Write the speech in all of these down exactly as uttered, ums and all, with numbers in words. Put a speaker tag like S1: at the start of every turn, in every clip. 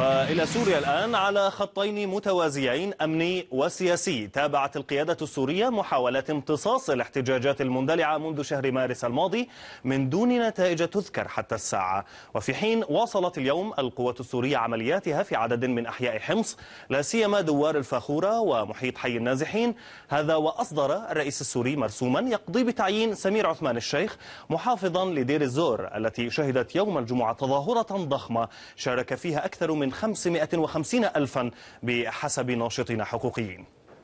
S1: وإلى سوريا الآن على خطين متوازيين أمني وسياسي. تابعت القيادة السورية محاولات امتصاص الاحتجاجات المندلعة منذ شهر مارس الماضي من دون نتائج تذكر حتى الساعة، وفي حين واصلت اليوم القوات السورية عملياتها في عدد من أحياء حمص لا سيما دوار الفاخورة ومحيط حي النازحين. هذا وأصدر الرئيس السوري مرسوما يقضي بتعيين سمير عثمان الشيخ محافظا لدير الزور التي شهدت يوم الجمعة تظاهرة ضخمة شارك فيها أكثر من خمسمائة وخمسين ألفا بحسب ناشطين حقوقيين.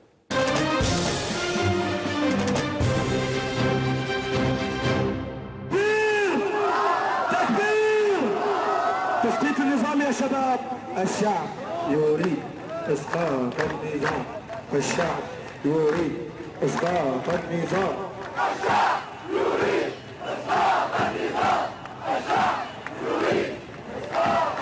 S2: تسقيط النظام يا شباب. الشعب يريد اسقاط النظام. الشعب يريد اسقاط النظام. الشعب يريد اسقاط النظام. الشعب يريد اسقاط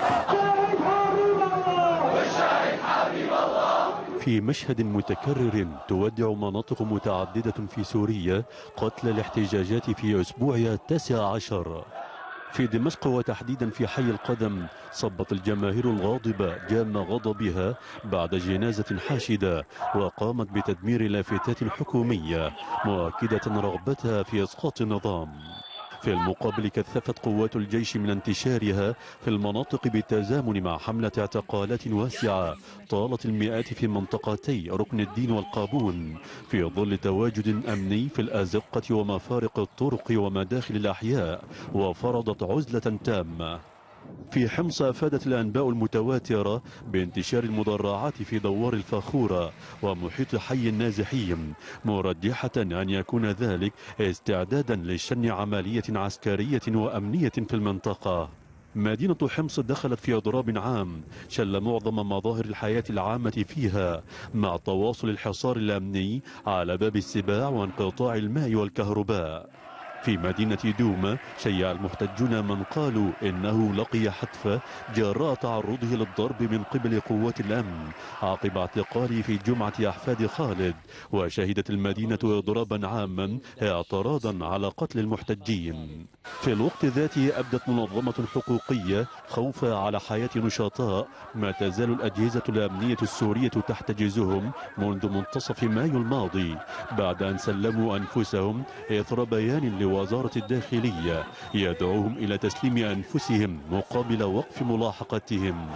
S2: النظام. والشاهد حبيب الله.
S3: في مشهد متكرر تودع مناطق متعددة في سوريا قتل الاحتجاجات في أسبوعها التاسع عشر. في دمشق وتحديدا في حي القدم صبت الجماهير الغاضبة جام غضبها بعد جنازة حاشدة وقامت بتدمير لافتات حكومية مؤكدة رغبتها في إسقاط النظام. في المقابل كثفت قوات الجيش من انتشارها في المناطق بالتزامن مع حملة اعتقالات واسعة طالت المئات في منطقتي ركن الدين والقابون في ظل تواجد أمني في الأزقة ومفارق الطرق ومداخل الأحياء، وفرضت عزلة تامة. في حمص أفادت الأنباء المتواترة بانتشار المدرعات في دوار الفاخورة ومحيط حي النازحين، مرجحة أن يكون ذلك استعدادا لشن عملية عسكرية وأمنية في المنطقة. مدينة حمص دخلت في إضراب عام شل معظم مظاهر الحياة العامة فيها مع تواصل الحصار الأمني على باب السباع وانقطاع الماء والكهرباء. في مدينة دوما شيع المحتجون من قالوا إنه لقي حتفة جراء تعرضه للضرب من قبل قوات الأمن عقب اعتقاله في جمعة أحفاد خالد، وشهدت المدينة إضرابا عاما اعتراضا على قتل المحتجين. في الوقت ذاته أبدت منظمة حقوقية خوفا على حياة نشطاء ما تزال الأجهزة الأمنية السورية تحتجزهم منذ منتصف مايو الماضي بعد أن سلموا أنفسهم إثر بيان لوزارة الداخلية يدعوهم إلى تسليم أنفسهم مقابل وقف ملاحقتهم.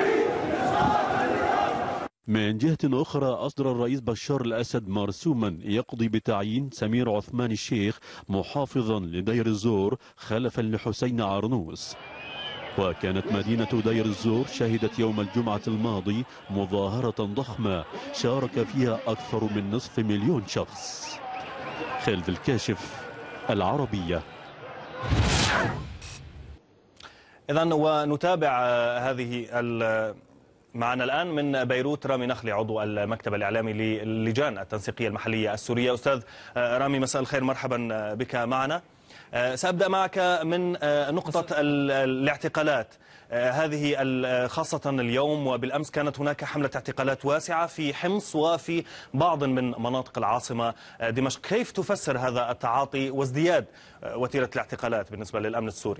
S3: من جهة أخرى أصدر الرئيس بشار الأسد مرسوما يقضي بتعيين سمير عثمان الشيخ محافظا لدير الزور خلفا لحسين عرنوس. وكانت مدينة دير الزور شهدت يوم الجمعة الماضي مظاهرة ضخمة شارك فيها أكثر من نصف مليون شخص. خالد الكاشف، العربية.
S1: إذن ونتابع هذه معنا الآن من بيروت رامي نخلي عضو المكتب الإعلامي للجان التنسيقية المحلية السورية. أستاذ رامي مساء الخير، مرحبا بك معنا. سأبدأ معك من نقطة الاعتقالات هذه خاصة اليوم وبالأمس كانت هناك حملة اعتقالات واسعة في حمص وفي بعض من مناطق العاصمة دمشق. كيف تفسر هذا التعاطي وازدياد وتيرة الاعتقالات بالنسبة للأمن السوري؟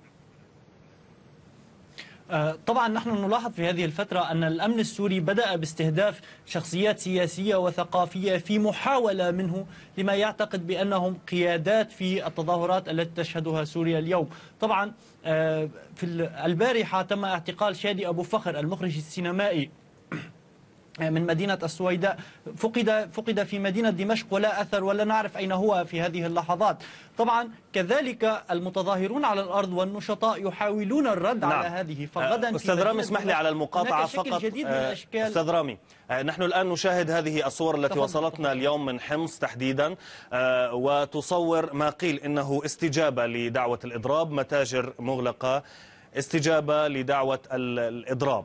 S4: طبعا نحن نلاحظ في هذه الفترة أن الأمن السوري بدأ باستهداف شخصيات سياسية وثقافية في محاولة منه لما يعتقد بأنهم قيادات في التظاهرات التي تشهدها سوريا اليوم. طبعا في البارحة تم اعتقال شادي أبو فخر المخرج السينمائي من مدينة السويداء، فقد فقد في مدينة دمشق ولا أثر ولا نعرف أين هو في هذه اللحظات. طبعا كذلك المتظاهرون على الأرض والنشطاء يحاولون الرد نعم. على هذه. فغدا
S1: أستاذ رامي اسمح لي على المقاطعة فقط. أستاذ رامي، نحن الآن نشاهد هذه الصور التي تفضل. وصلتنا تفضل. اليوم من حمص تحديدا وتصور ما قيل إنه استجابة لدعوة الإضراب، متاجر مغلقة، استجابة لدعوة الإضراب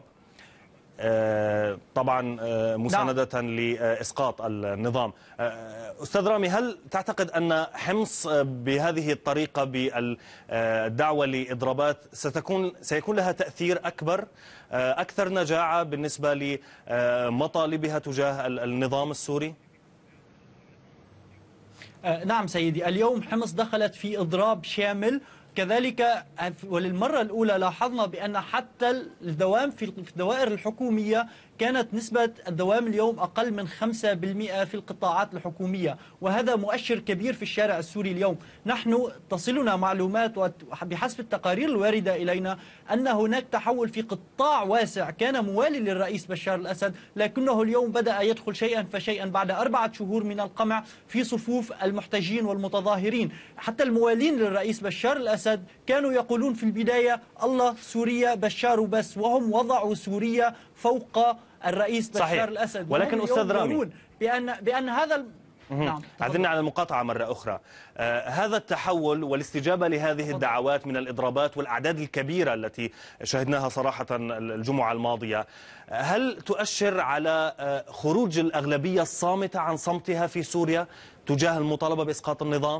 S1: طبعا مساندة لإسقاط النظام. أستاذ رامي، هل تعتقد أن حمص بهذه الطريقة بالدعوة لإضرابات ستكون سيكون لها تأثير أكبر أكثر نجاعة بالنسبة لمطالبها تجاه النظام السوري؟
S4: نعم سيدي، اليوم حمص دخلت في إضراب شامل كذلك وللمرة الأولى لاحظنا بأن حتى الدوام في الدوائر الحكومية كانت نسبة الدوام اليوم أقل من خمسة بالمئة في القطاعات الحكومية، وهذا مؤشر كبير في الشارع السوري اليوم. نحن تصلنا معلومات بحسب التقارير الواردة إلينا أن هناك تحول في قطاع واسع كان موالي للرئيس بشار الأسد، لكنه اليوم بدأ يدخل شيئا فشيئا بعد أربعة شهور من القمع في صفوف المحتجين والمتظاهرين. حتى الموالين للرئيس بشار الأسد كانوا يقولون في البداية الله سوريا بشار بس، وهم وضعوا سوريا فوق الرئيس بشار
S1: صحيح.
S4: الأسد.
S1: ولكن أستاذ رامي
S4: بأن, بأن هذا
S1: نعم أعذرني على المقاطعة مرة أخرى. آه هذا التحول والاستجابة لهذه تفضل. الدعوات من الإضرابات والأعداد الكبيرة التي شهدناها صراحة الجمعة الماضية، هل تؤشر على آه خروج الأغلبية الصامتة عن صمتها في سوريا تجاه المطالبة بإسقاط النظام؟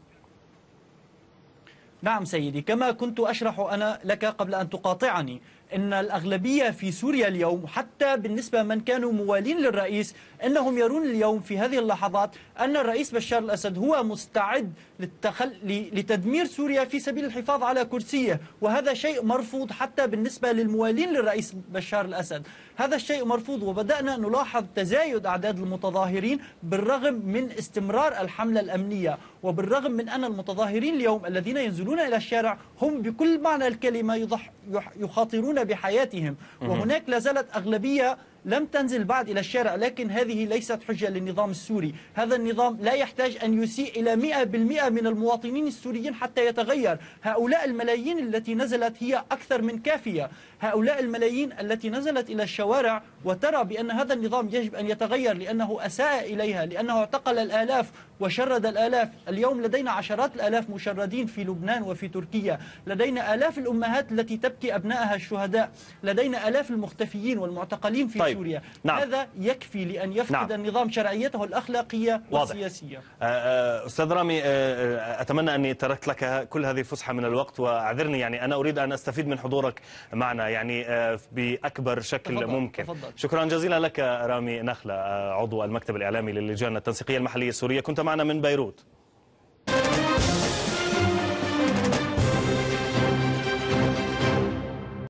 S4: نعم سيدي، كما كنت أشرح أنا لك قبل أن تقاطعني، إن الأغلبية في سوريا اليوم حتى بالنسبة من كانوا موالين للرئيس أنهم يرون اليوم في هذه اللحظات أن الرئيس بشار الأسد هو مستعد للتخل... لتدمير سوريا في سبيل الحفاظ على كرسيه، وهذا شيء مرفوض حتى بالنسبة للموالين للرئيس بشار الأسد. هذا الشيء مرفوض، وبدأنا نلاحظ تزايد أعداد المتظاهرين بالرغم من استمرار الحملة الأمنية، وبالرغم من أن المتظاهرين اليوم الذين ينزلون إلى الشارع هم بكل معنى الكلمة يضح... يخاطرون بحياتهم، وهناك لا زالت أغلبية لم تنزل بعد إلى الشارع، لكن هذه ليست حجة للنظام السوري. هذا النظام لا يحتاج أن يسيء إلى مئة بالمئة من المواطنين السوريين حتى يتغير. هؤلاء الملايين التي نزلت هي أكثر من كافية. هؤلاء الملايين التي نزلت إلى الشوارع وترى بأن هذا النظام يجب أن يتغير لأنه أساء إليها، لأنه اعتقل الآلاف وشرد الآلاف. اليوم لدينا عشرات الآلاف مشردين في لبنان وفي تركيا، لدينا آلاف الأمهات التي تبكي أبنائها الشهداء، لدينا آلاف المختفيين والمعتقلين في طيب. سوريا. نعم. هذا يكفي لأن يفقد نعم. النظام شرعيته الأخلاقية والسياسية.
S1: أستاذ رامي، أتمنى أني تركت لك كل هذه الفسحة من الوقت، وأعذرني يعني أنا أريد أن أستفيد من حضورك معنا يعني بأكبر شكل تفضل. ممكن تفضل. شكرا جزيلا لك رامي نخلة، عضو المكتب الإعلامي للجان التنسيقية المحلية السورية، كنت معنا من بيروت.